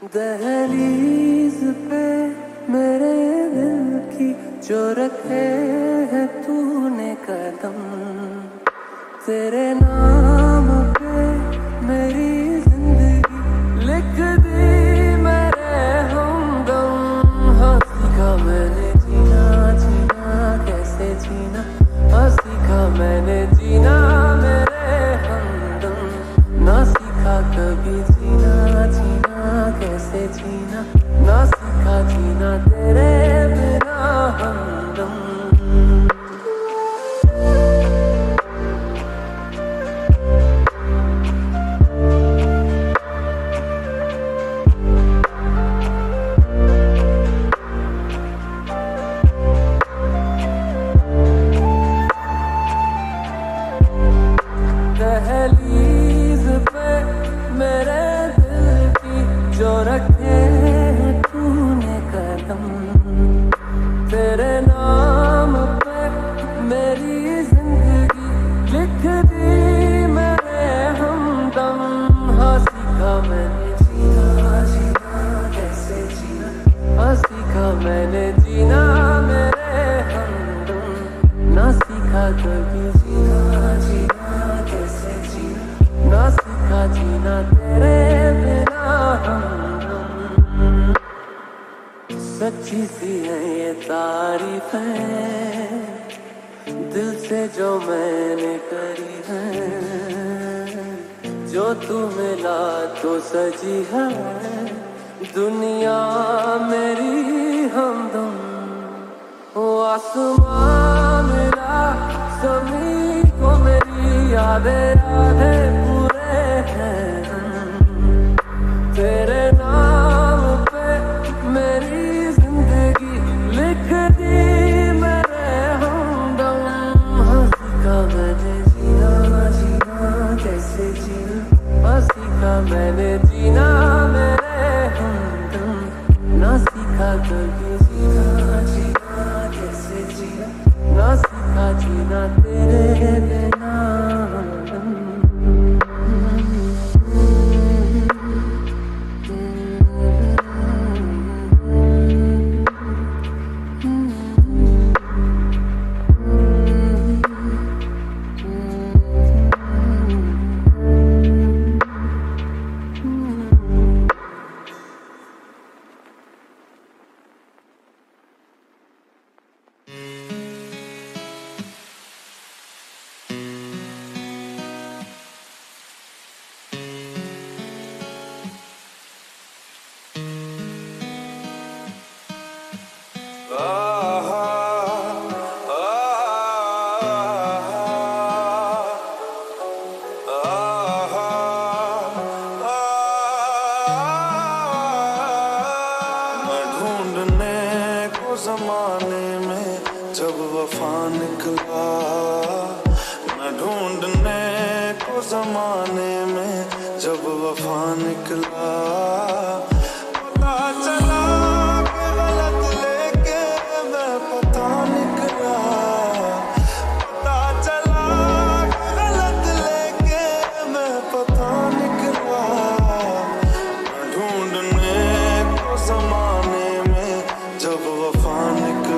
दहलीज पे मेरे दिल की जो रखे है तूने कदम, तेरे नाम पे मेरी जिंदगी लिख दी मेरे हमदम। हाँ सीखा मैंने जीना जीना कैसे जीना, हाँ सीखा मैंने जीना मेरे हमदम। ना सीखा कभी जीना जीना कैसे जीना, ना सीखा जीना तेरे बिना हमदम। दहलीज पे मेरे दिल की जो रखे है तूने कदम, तेरे नाम पे मेरी जिंदगी लिख दी मेरे हमदम। हाँ सीखा मैंने जीना जीना कैसे जीना, हाँ सीखा मैंने जीना मेरे हमदम। ना सीखा कभी जीना जीना कैसे जीना, ना सीखा जीना तेरे बिना हमदम। सच्ची सी है ये तारीफें दिल से जो मैंने करी है, जो तू मिला तो सजी है दुनिया मेरी हमदम। ओ आसमां मिला ज़मीं को मेरी यादें पूरे हैं हम, तेरे नाम पे मेरी जिंदगी लिख दी मेरे हमदम। हाँ सीखा मैंने जीना जीना कैसे जीना, हाँ सीखा मैंने जीना मेरे हमदम। ना सीखा कभी जीना जीना कैसे जीना, ना सीखा जीना तेरे बिना हमदम। ज़माने में जब वफा निकला, मैं ढूंढने को ज़माने में जब वफा निकला। पता चला कि गलत लेके मैं पता निकला, पता चला कि गलत लेके मैं पता निकला। मैं ढूंढने को ज़माने में जब वफा निकला।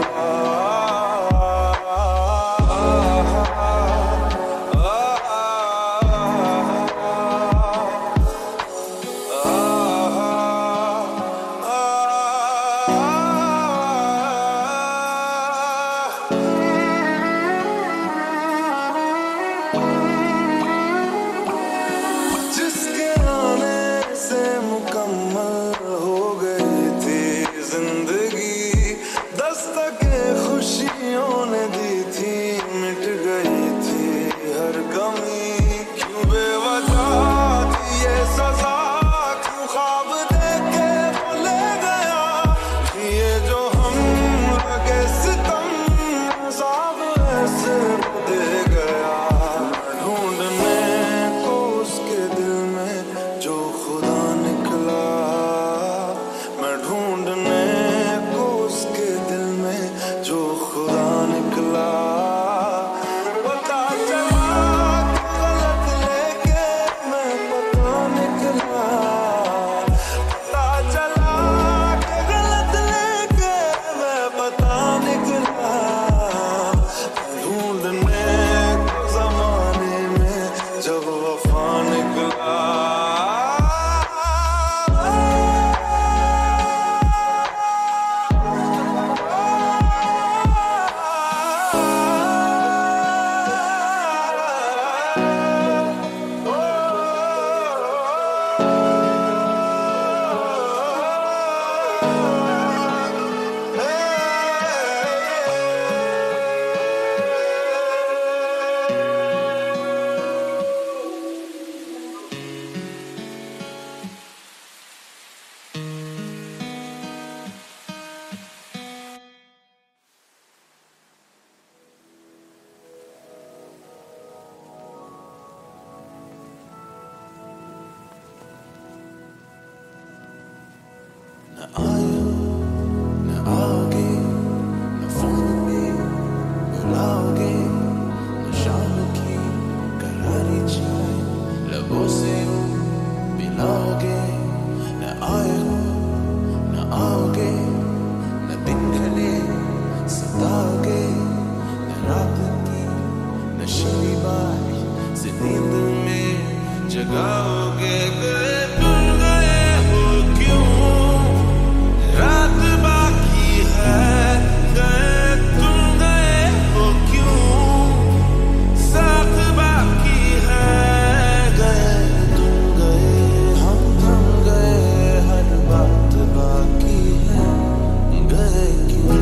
न आए न आओगे, न फोन पे बुलाओगे, न शाम की करारी चाय लबों से पिलाओगे। न आए हो न आओगे, न दिन ढले सताओगे, न रात की नशीली बात से नींद में जगाओगे। तुम गए हो क्यों, रात बाकी है, गए तुम गए हो क्यों, साथ बाकी है, गए तुम गए, हम थम गए, हर बात बाकी है, गए क्यों,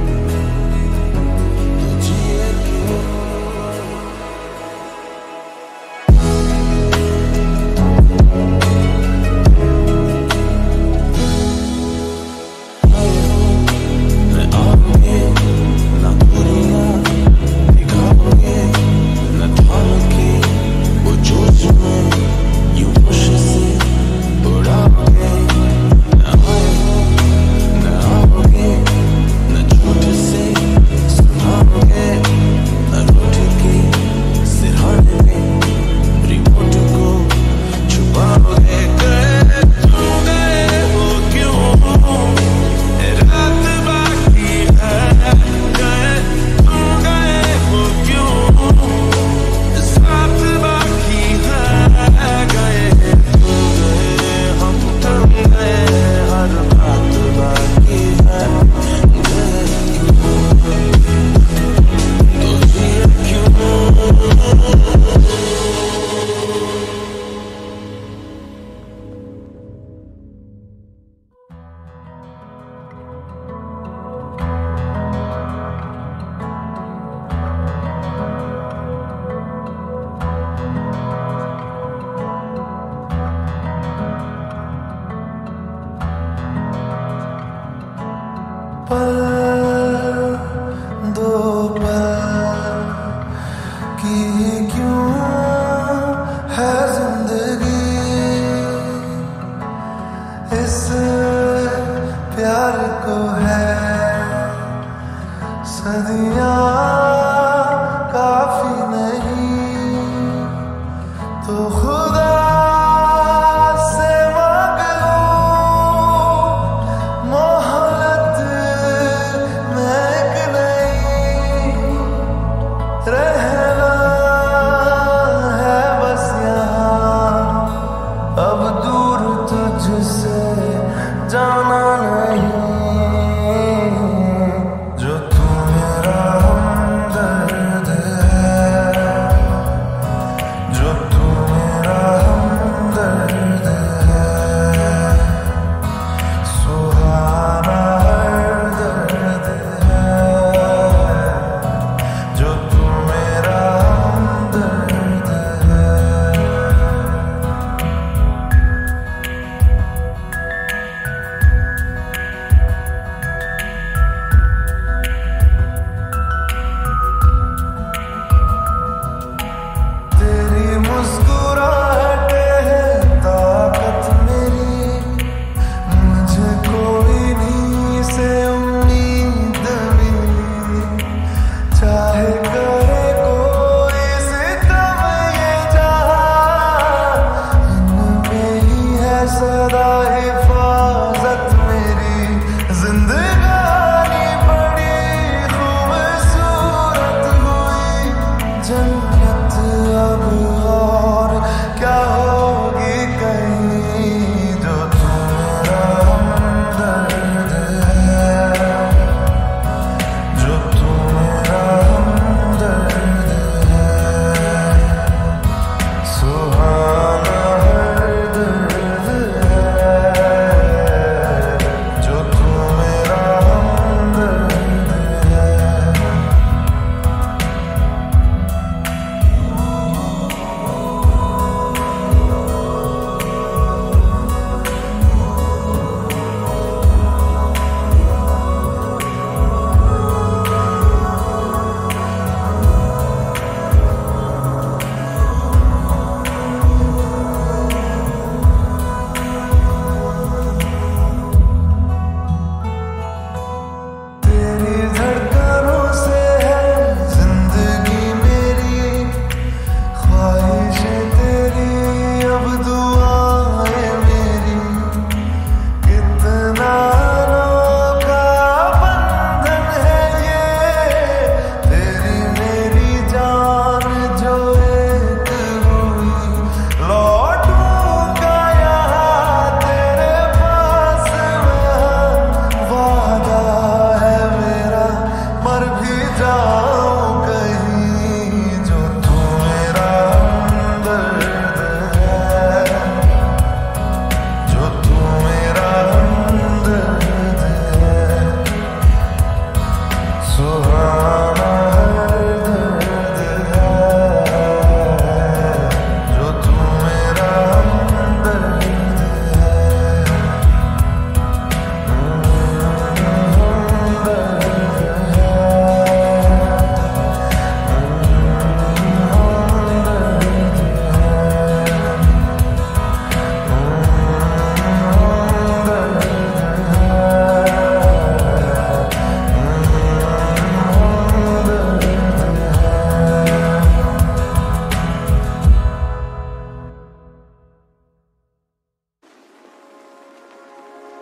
तो जिए क्यों। पल दो पल की क्यों है जिंदगी, इस प्यार को है सदियां काफी नहीं, तो खुदा से मांग लो मोहब्बत में एक नई, रहना है बस यहाँ, अब दूर तुझसे जाना नहीं, जो तू मेरा हमदर्द है, जो तू मेरा हमदर्द है, सुहाना हर दर्द है, जो तू मेरा हमदर्द है।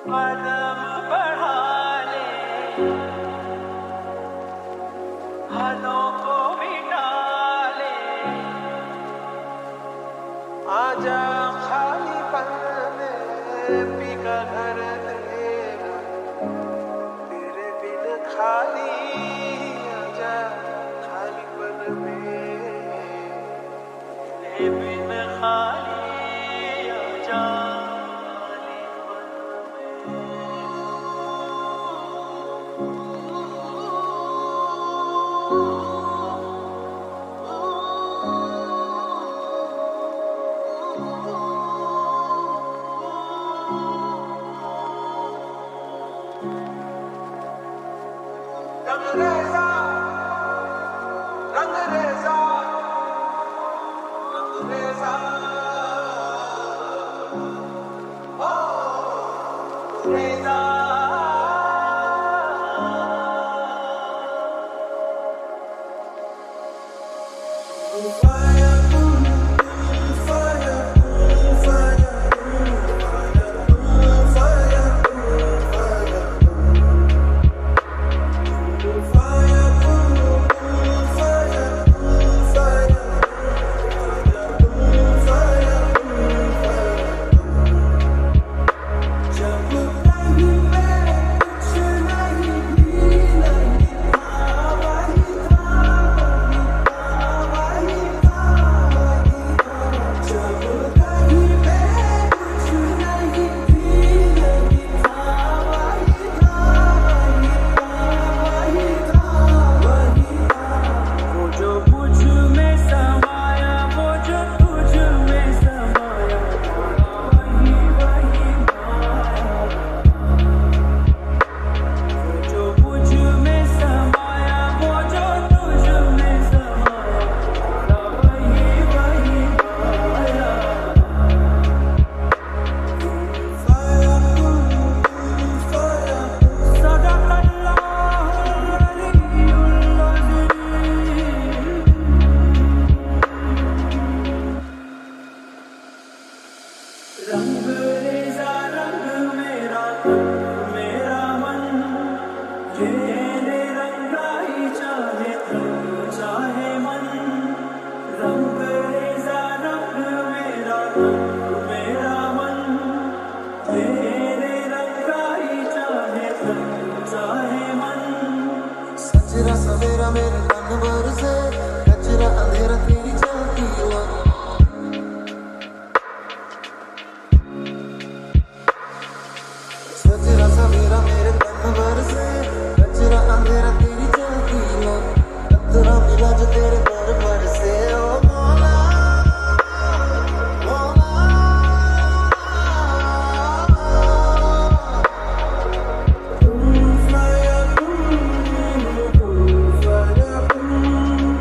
कदम बढ़ा ले, हलों को मिटा ले, आजा खाली पन में पी का घर तेरा, तेरे बिन खाली आजा खाली पन में, तेरे बिन खाली आजा खाली पन में। रंगरेज़ा रंगरेज़ा रंगरेज़ा ओ रेज़ा रंगरेज़ा रंग मेरा तन मेरा मन, तेरे रंगा ही चाहे तन चाहे मन। रंगरेज़ा रंग मेरा तन मेरा मन, तेरे रंगा ही चाहे तन चाहे मन। सजरा सवेरा मेरे तन भर से, कचरा अंधेरा तेरी चलती हुआ। सजरा सवेरा मेरे तन भर से, कचरा अंधेरा तेरी चलती हुआ। कतरा मिला जो तेरे दर पर से, ओ मौला मौला। तुम फया तुम फया तुम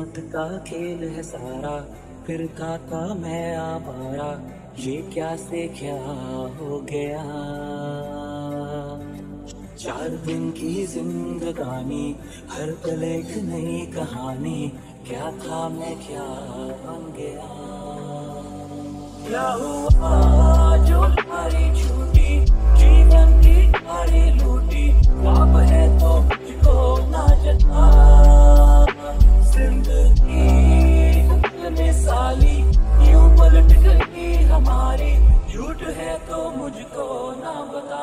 किस्मत का खेल है सारा, फिर था मैं आवारा, ये क्या से क्या हो गया। 4 दिन की जिंदगानी, हर पल एक नई कहानी, क्या था मैं क्या बन गया। क्या हुआ जो हमारी छूटी, जीवन की हमारी लूटी, पाप है तो मुझको ना जता। जिंदगी अपने साली यूं पलट गई हमारी, झूठ है तो मुझको ना बता।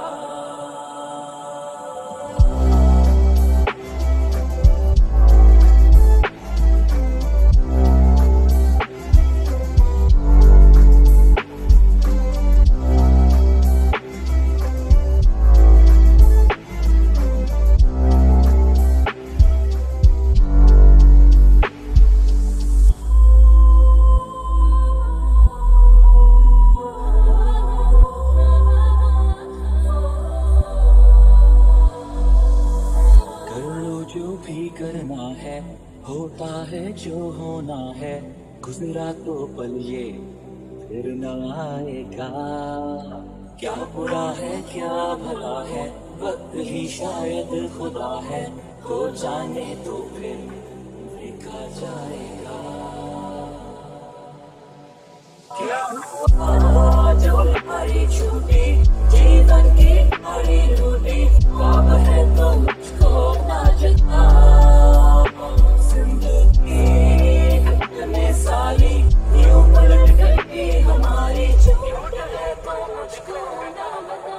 करना है, होता है जो होना है, गुजरा तो पल ये फिर न आएगा। क्या बुरा है क्या भला है, वक्त ही शायद खुदा है, तो जाने तो फिर देखा जाएगा। क्या हुआ जो हमारी छूटी, जीवन की हमारी लूटी, पाप है तो मुझको ना जता। जिंदगी अपने साली यूं पलट गई हमारी, झूठ है तो मुझको ना बता।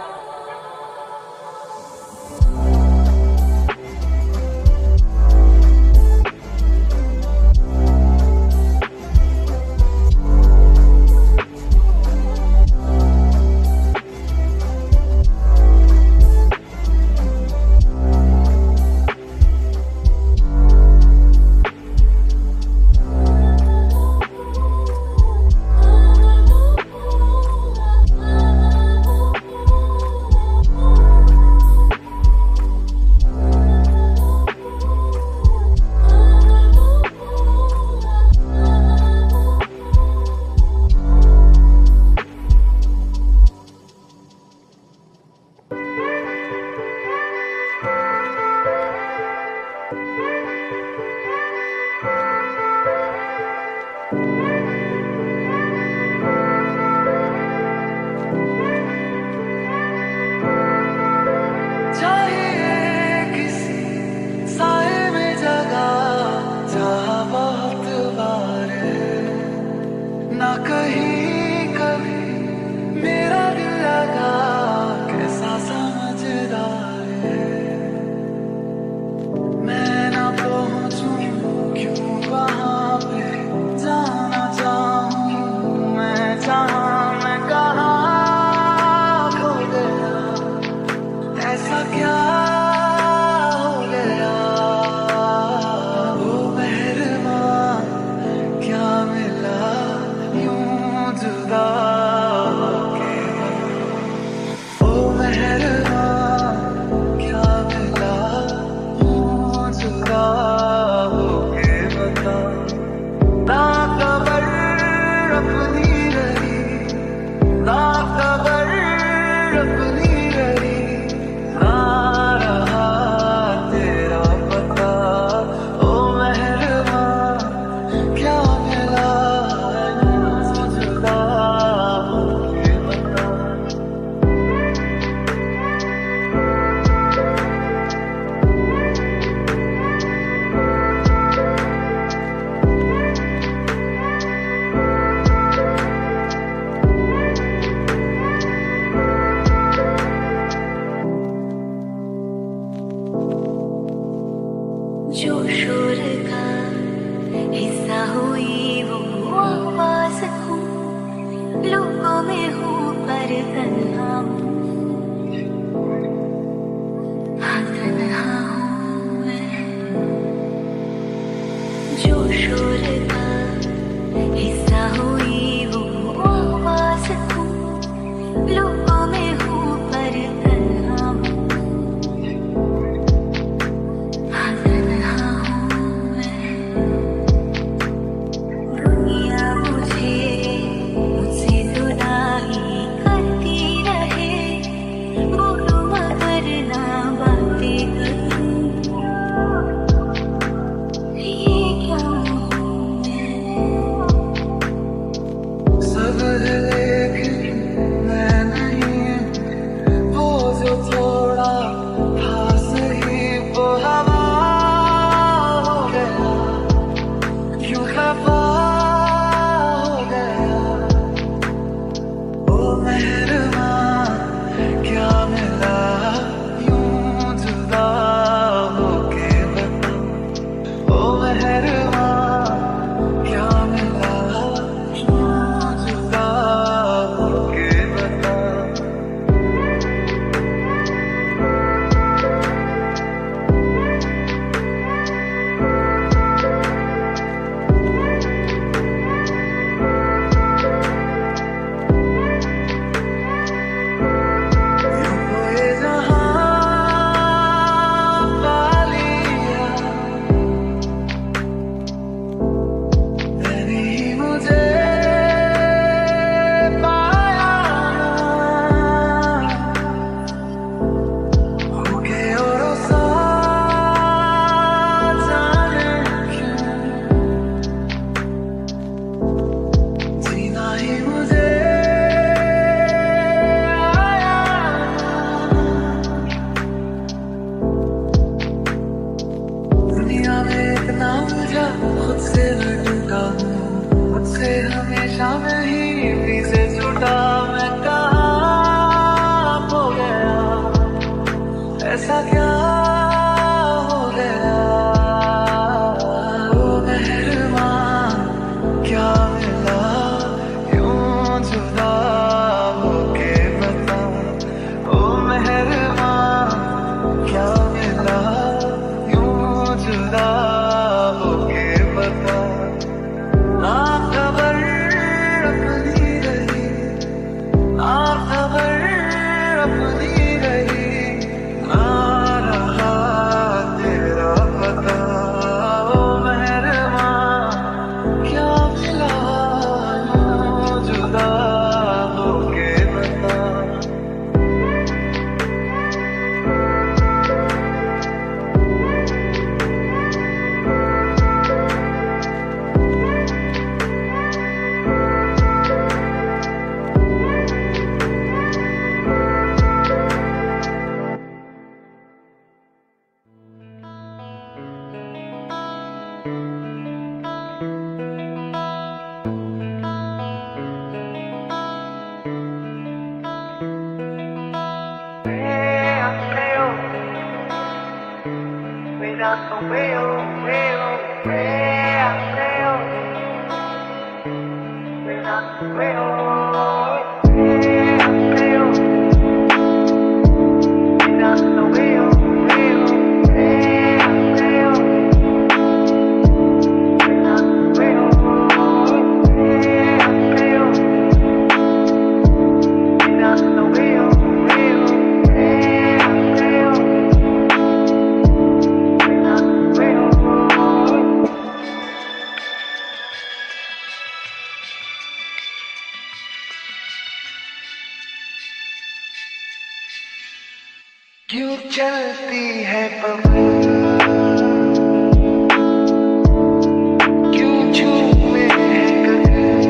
क्यों चलती है पवन, क्यों झूमे है गगन,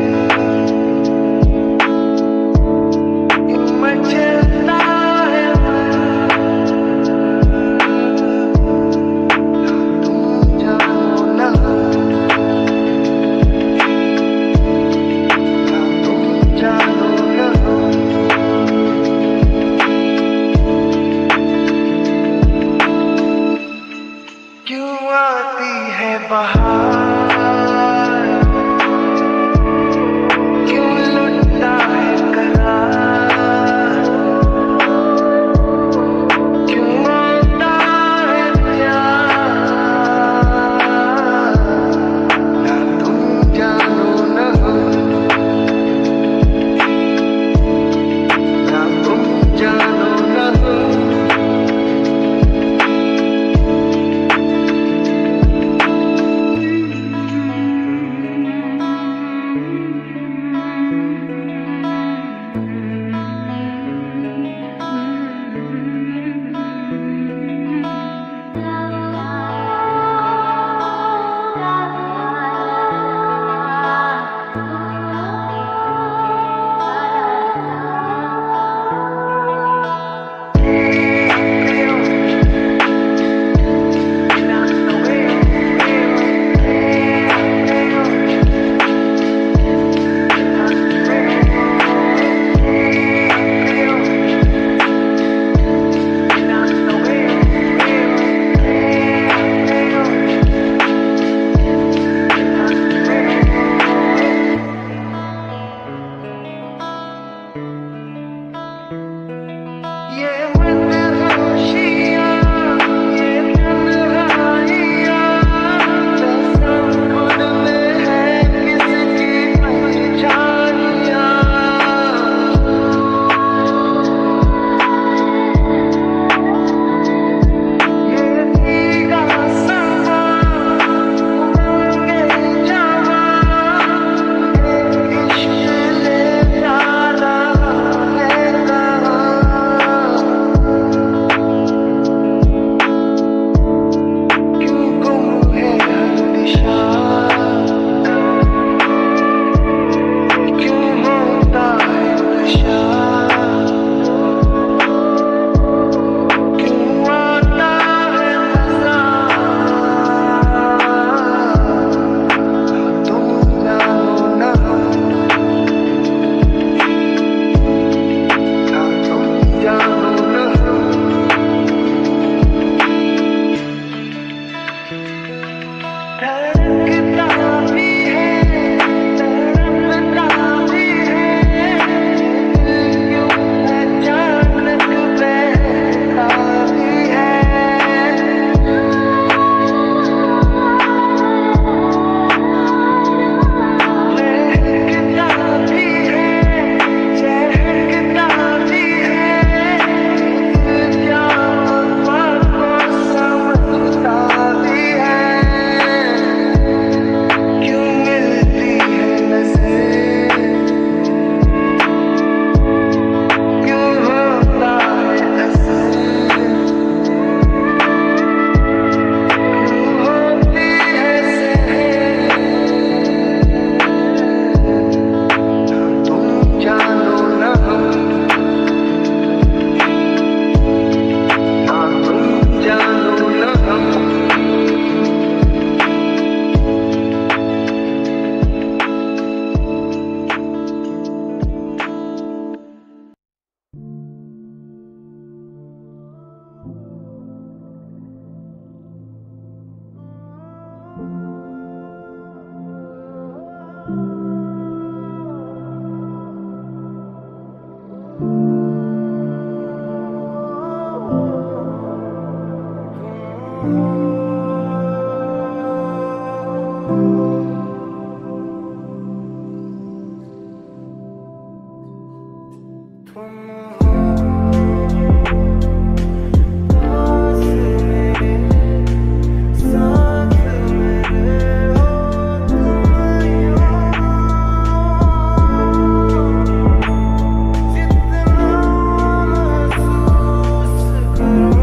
क्यों मचलता है तुम जानो ना, तुम जानो ना। क्यों आती है बहार, क्यों लुटता है करार, क्यों आता है प्यार, ना तुम जानो ना, ना तुम जानो ना। करूं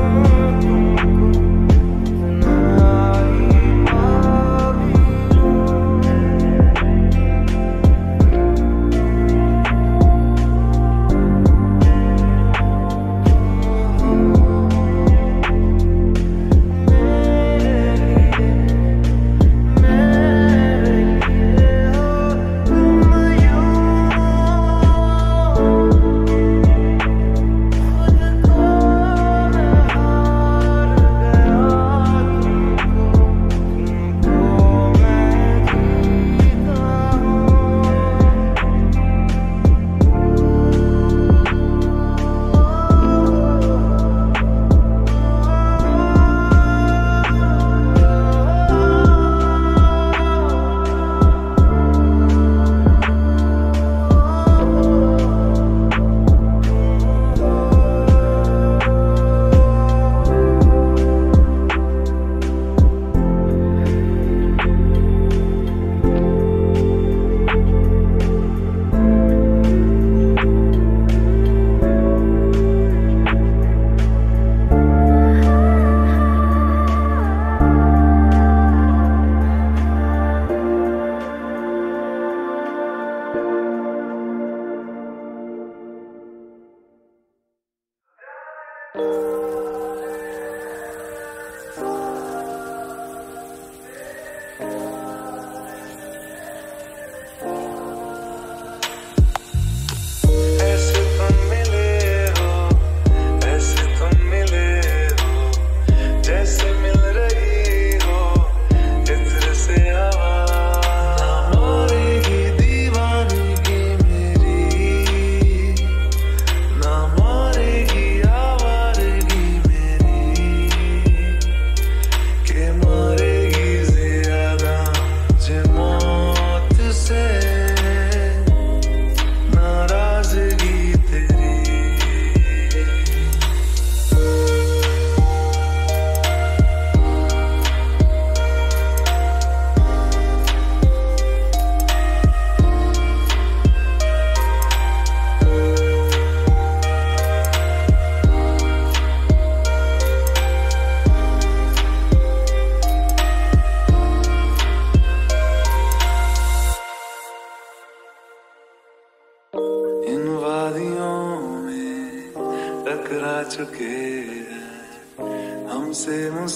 टकरा चुके हैं हमसे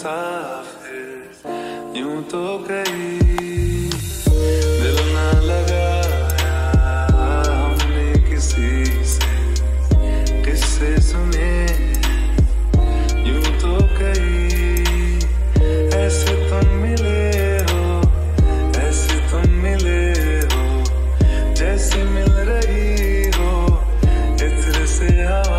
मुसाफिर यूं तो कहीं दिल ना लगाया हमने किसी से किससे सुने यूं तो कहीं ऐसे तुम मिले हो ऐसे तुम मिले हो जैसे मिल रही हो इत्र से हवा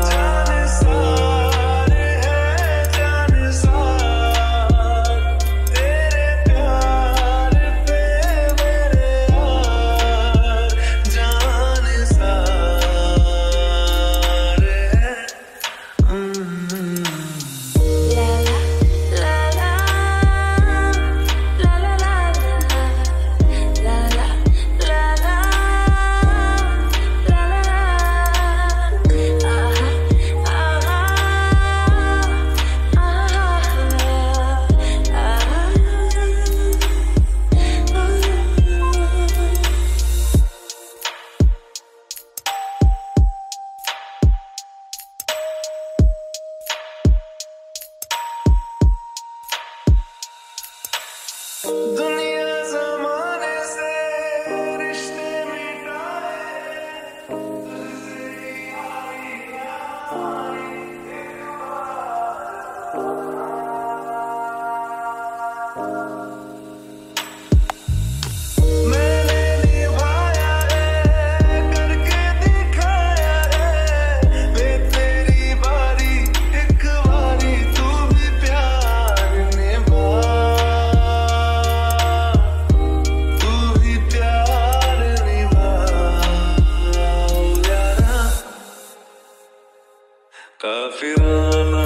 दुनिया ज़माने से रिश्ते मिटाए मैंने निभाया है करके दिखाया है वे तेरी बारी एक बारी तू भी प्यार निभा काफिराना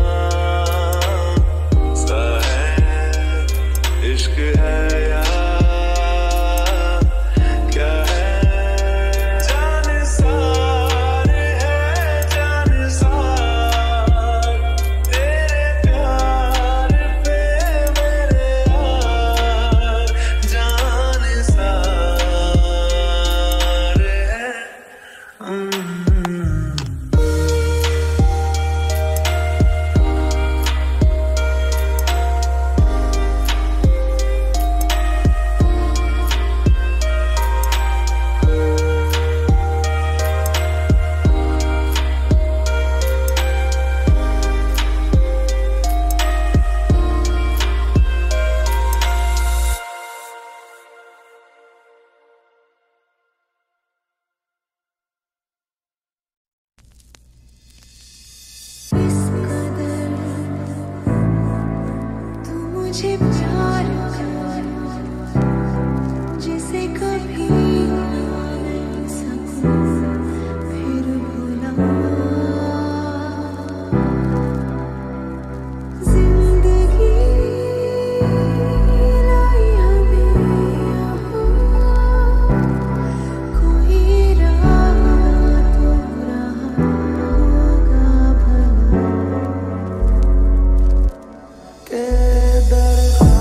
सा है इश्क है या क्या है जाने सारे है जाने सार तेरे प्यार पे मेरे यार जाने सारे है मुझे प्यार कर जिसे कभी नहीं सकूं फिर भूला जिंदगी लाई हमें यहाँ कोई राह तो रहा होगा भला दर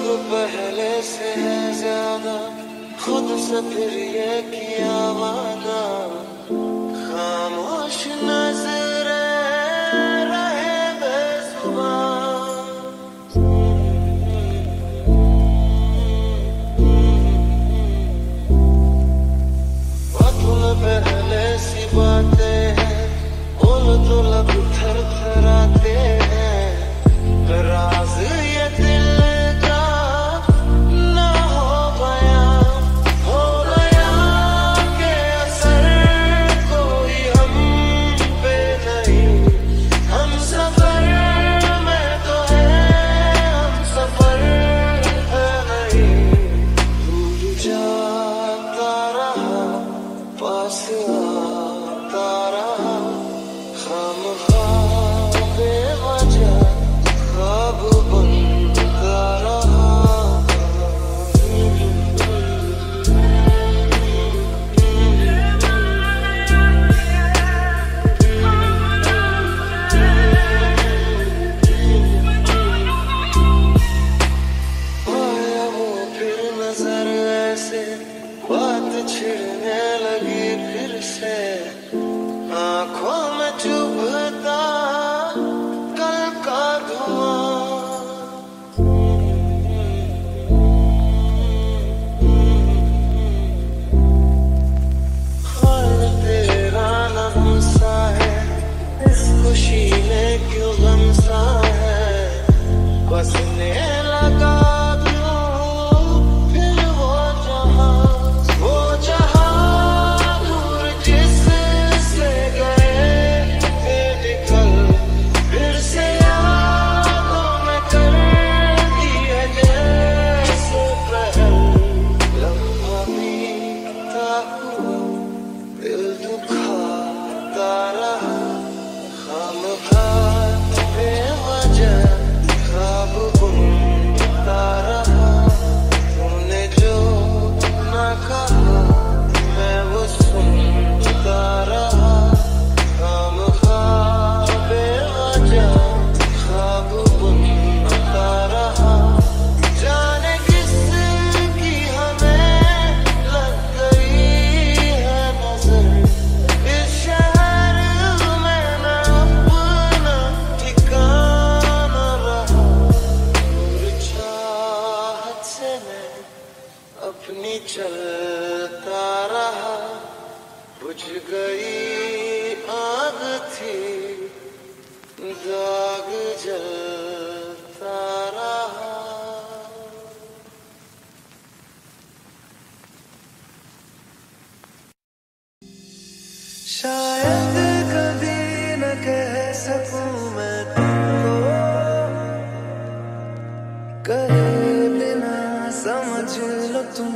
पहले से है ज्यादा खुद से फिर ये किया वादा खामोश नजर रहे बेजुबान बातों पहले सी बातें हैं बोल तो लब थर थराते हैं राज ये दिल का ना हो गया के असर कोई हम पे नहीं हम सफर में तो है हम सफर है नहीं दूर जाता रहा पास आता रहा खामख्वाह बेवजह ख्वाब बनता रहा आया वो फिर नजर ऐसे बात छिड़ने लगी फिर से आंखों में चुभता कल का धुआं हाल तेरा नम सा है इस खुशी में क्यों गम सा है बसने लगा फिर वो जहां दूर जिससे गए थे निकल फिर से यादों में करती है जैसे पहल लम्हा बीतता हुआ दिल दुखाता रहा खामख्वाह बेवजह ख्वाब बुनता रहा तूने जो ना कहा मैं वो सुनता रहा खामख्वाह बेवजह ख्वाब बुनता रहा जाने किसकी हमें लग गई है नजर इस शहर में ना अपना ठिकाना रहा दूर चाहत से मैं अपनी चलता रहा बुझ गई आग थी दाग जलता रहा शायद कभी न कह सकूं मैं तुमको कहे बिना समझ लो तुम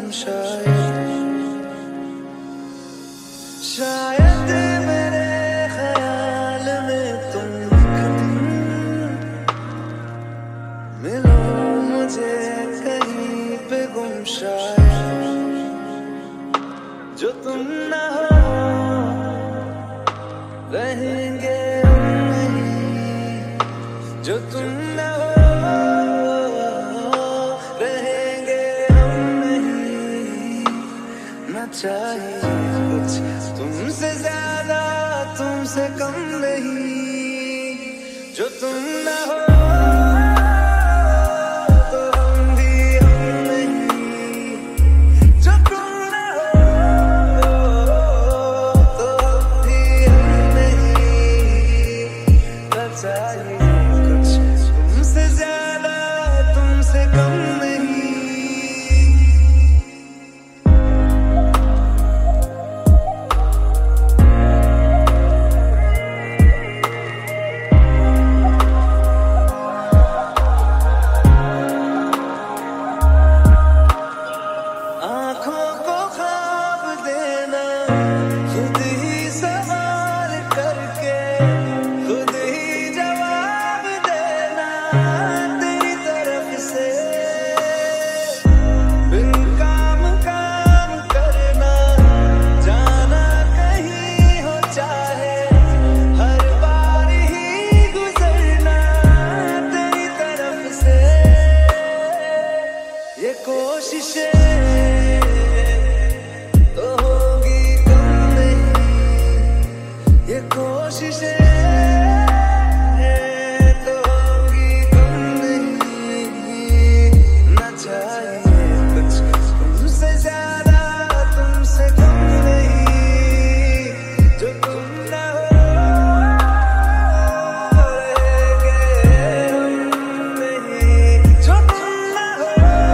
शायद मेरे ख्याल में तुम मिलो मुझे कहीं पे गुम शायद जो तुम ना हो रहेंगे हम नहीं जो तुम ना हो रहेंगे हम नहीं ना चाहिए कुछ तुमसे ज्यादा तुमसे कम नहीं जो तुम ना हो तो हम भी हम नहीं जो तुम ना हो तो हम भी हम नहीं ना चाहिए कुछ तुमसे ज्यादा तुमसे कम नहीं तो होगी कम नहीं, ये कोशिशें तो होगी कम नहीं। ना चाहिए कुछ तुमसे ज्यादा, तुमसे कम नहीं। जो तुम ना हो रहेंगे हम नहीं। जो तुम ना हो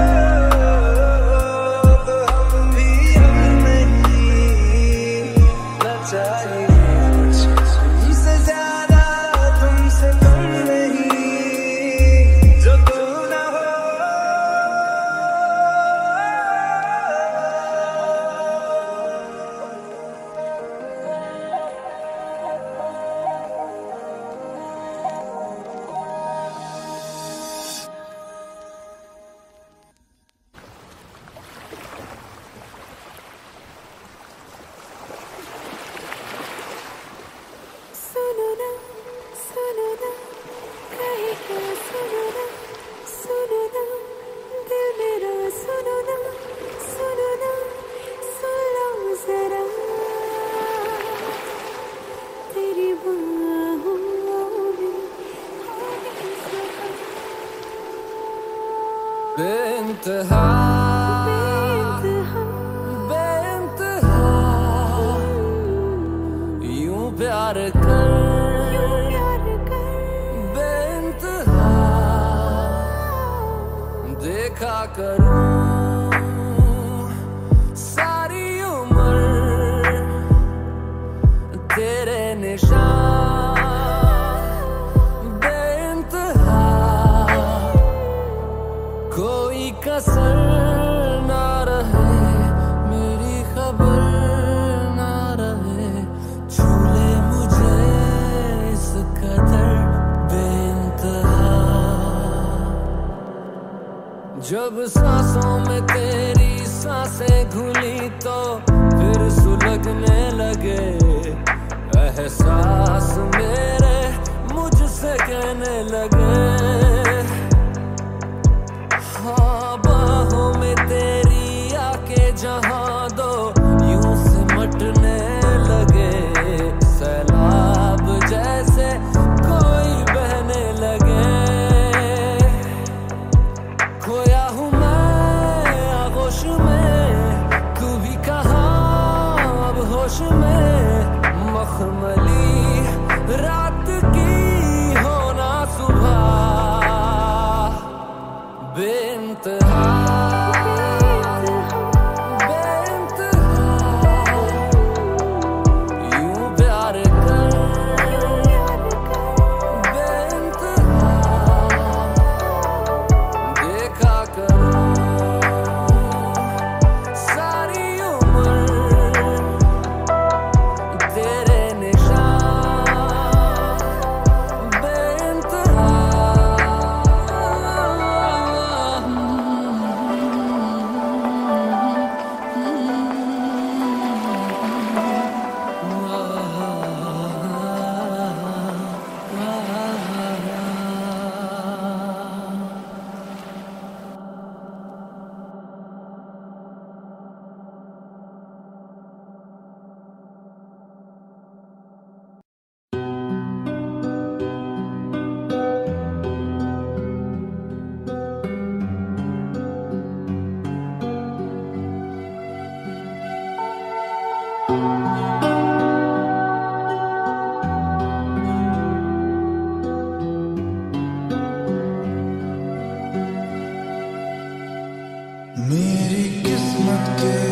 तो हम भी हम नहीं। ना चाहिए कुछ तुमसे ज्यादा, तुमसे कम नहीं। जो तुम ना हो सुनो ना कहे क्या सुनो ना दिल मेरा सुनो ना सुन लो जरा तेरी बाहों में बेइंतहा बेइंतहा यूं प्यार कर बेइंतहा देखा करूं सारी उम्र तेरे निशान बेइंतहा कोई कसर ना रहे मेरी खबर ना रहे छूले मुझे इस कदर बेइंतहा जब सांसों में तेरी सांसें घुली तो फिर सुलगने लगे एहसास मेरे मुझसे कहने लगे हाँ बाहों में तेरी आके जहाँ दो यूं सिमटने लगे सैलाब जैसे कोई बहने लगे खोया हूँ मैं आगोश में तू भी कहाँ अब होश में मखमली रात की होना सुबह बेइंतहा यूं प्यार कर बेइंतहा देखा करूं सारी उम्र तेरे निशान बेइंतहा मेरी किस्मत के